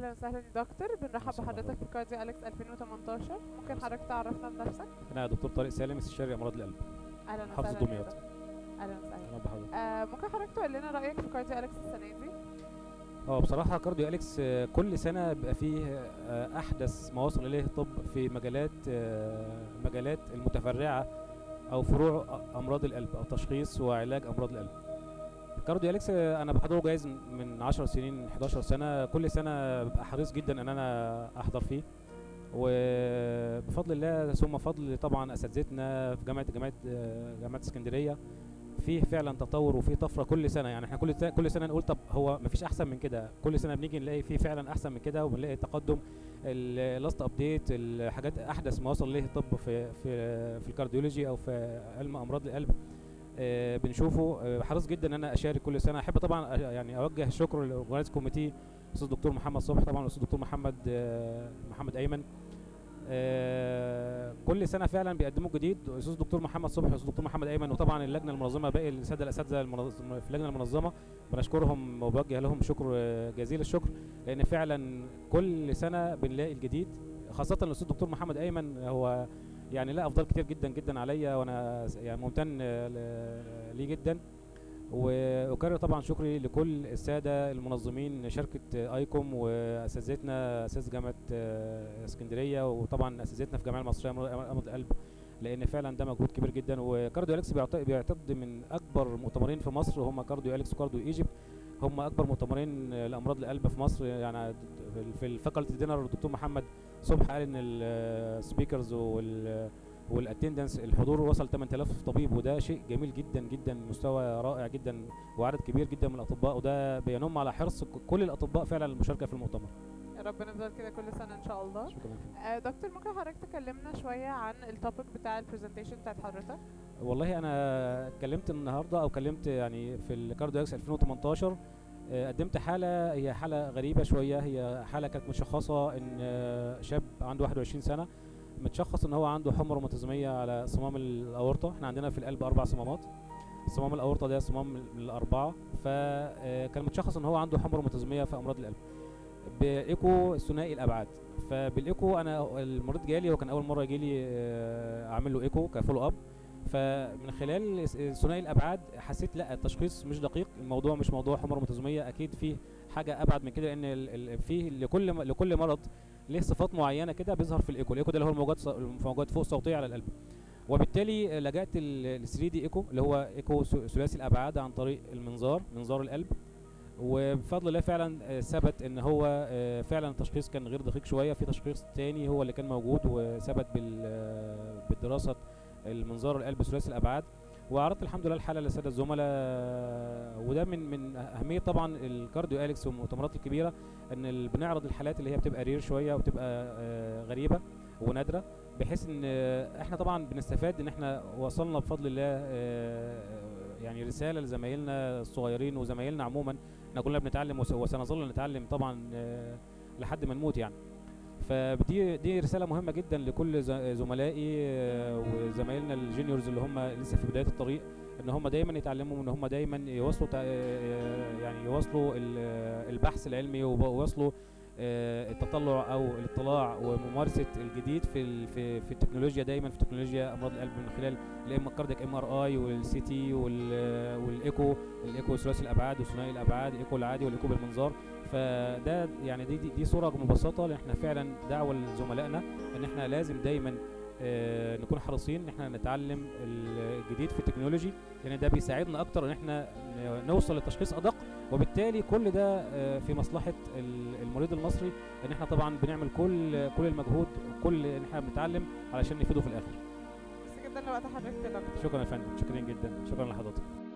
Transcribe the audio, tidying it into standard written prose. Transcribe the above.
اهلا وسهلا يا دكتور، بنرحب وسهلا بحضرتك حضرتك. في كارديو اليكس 2018. ممكن حضرتك تعرفنا بنفسك؟ انا دكتور طارق سالم، استشاري امراض القلب، اهلا محافظة وسهلا يا دمياط. دكتور. اهلا وسهلا. اهلا بحضرتك. ممكن حضرتك تقول لنا رايك في كارديو اليكس السنه دي؟ بصراحه كارديو اليكس كل سنه بيبقى فيه احدث ما وصل اليه الطب في مجالات المتفرعه او فروع امراض القلب او تشخيص وعلاج امراض القلب. كارديو اليكس انا بحضره جايز من 10 سنين 11 سنه، كل سنه ببقى حريص جدا ان انا احضر فيه، وبفضل الله ثم فضل طبعا اساتذتنا في جامعه اسكندريه. فيه فعلا تطور وفيه طفره كل سنه، يعني احنا كل سنه نقول طب هو مفيش احسن من كده، كل سنه بنيجي نلاقي فيه فعلا احسن من كده، وبنلاقي تقدم اللاست ابديت، الحاجات احدث ما وصل ليه الطب في الكارديولوجي او في علم امراض القلب. بنشوفه. حريص جدا ان انا اشارك كل سنه. احب طبعا يعني اوجه الشكر للاورجنايز كوميتي، الاستاذ الدكتور محمد صبحي طبعا، والاستاذ الدكتور محمد ايمن. كل سنه فعلا بيقدموا جديد، الاستاذ الدكتور محمد صبحي والاستاذ الدكتور محمد ايمن، وطبعا اللجنه المنظمه، باقي الساده الاساتذه في اللجنه المنظمه بنشكرهم وبوجه لهم شكر جزيل الشكر، لان فعلا كل سنه بنلاقي الجديد، خاصه الاستاذ الدكتور محمد ايمن هو يعني لا افضل كتير جدا جدا عليا، وانا يعني ممتن ليه جدا. واكرر طبعا شكري لكل الساده المنظمين، شركه ايكوم واساتذتنا، اساتذه جامعه اسكندريه، وطبعا اساتذتنا في الجمعيه المصريه لامراض القلب، لان فعلا ده مجهود كبير جدا. وكارديو اليكس بيعتقد من اكبر مؤتمرين في مصر، هم كارديو اليكس وكارديو ايجيبت، هم اكبر مؤتمرين لامراض القلب في مصر. يعني في الفاكولتي دينر الدكتور محمد صبحي قال ان السبيكرز والاتندنس الحضور وصل 8000 طبيب، وده شيء جميل جدا جدا، مستوى رائع جدا، وعدد كبير جدا من الاطباء، وده بينم على حرص كل الاطباء فعلا للمشاركه في المؤتمر. يا رب نفضل كده كل سنه ان شاء الله. شكرا. دكتور، ممكن حضرتك تكلمنا شويه عن التوبيك بتاع البرزنتيشن بتاعت حضرتك؟ والله انا اتكلمت النهارده، او كلمت يعني في الكارديو اكس 2018. قدمت حاله، هي حاله غريبه شويه، هي حاله كانت مشخصه ان شاب عنده 21 سنه، متشخص ان هو عنده حمى روماتيزميه على صمام الاورطه. احنا عندنا في القلب 4 صمامات، صمام الاورطه ده صمام من الاربعه، فكان متشخص ان هو عنده حمى روماتيزميه في امراض القلب بايكو ثنائي الابعاد. فبالايكو انا المريض جالي، وكان اول مره يجي لي اعمل له ايكو كفولو اب، فمن خلال ثنائي الابعاد حسيت لا، التشخيص مش دقيق، الموضوع مش موضوع حمى روماتيزميه، اكيد فيه حاجه ابعد من كده، لان فيه لكل مرض ليه صفات معينه كده بيظهر في الايكو. الايكو ده اللي هو الموجات فوق صوتيه على القلب، وبالتالي لجأت ال 3 دي ايكو اللي هو ايكو ثلاثي الابعاد عن طريق منظار القلب، وبفضل الله فعلا ثبت ان هو فعلا التشخيص كان غير دقيق شويه، في تشخيص تاني هو اللي كان موجود، وثبت بالدراسه المنظار القلب ثلاثي الابعاد. وعرضت الحمد لله الحاله للساده الزملاء، وده من اهميه طبعا الكارديو اليكس والمؤتمرات الكبيره، ان بنعرض الحالات اللي هي بتبقى رير شويه وبتبقى غريبه ونادره، بحيث ان احنا طبعا بنستفاد ان احنا وصلنا بفضل الله يعني رساله لزمايلنا الصغيرين وزمايلنا عموما. احنا كلنا بنتعلم وسنظل نتعلم طبعا لحد ما نموت يعني. فدي رساله مهمه جدا لكل زملائي وزمايلنا الجونيورز اللي هم لسه في بدايه الطريق، ان هم دايما يتعلموا، وان هم دايما يواصلوا البحث العلمي، ويواصلوا التطلع او الاطلاع وممارسه الجديد في التكنولوجيا، دايما في تكنولوجيا امراض القلب، من خلال الكاردياك MRI والسي تي والايكو ثلاثي الابعاد وثنائي الابعاد، الايكو العادي والايكو بالمنظار. فده يعني دي صوره مبسطه، لان احنا فعلا دعوه لزملائنا ان احنا لازم دايما نكون حريصين ان احنا نتعلم الجديد في التكنولوجي، لان ده بيساعدنا اكتر ان احنا نوصل لتشخيص ادق، وبالتالي كل ده في مصلحه المريض المصري، ان احنا طبعا بنعمل كل المجهود، كل ان احنا بنتعلم علشان نفيده في الاخر. بس جدا لوقت حضرتك يا دكتور. شكرا يا فندم، شكرا جدا، شكرا لحضرتك.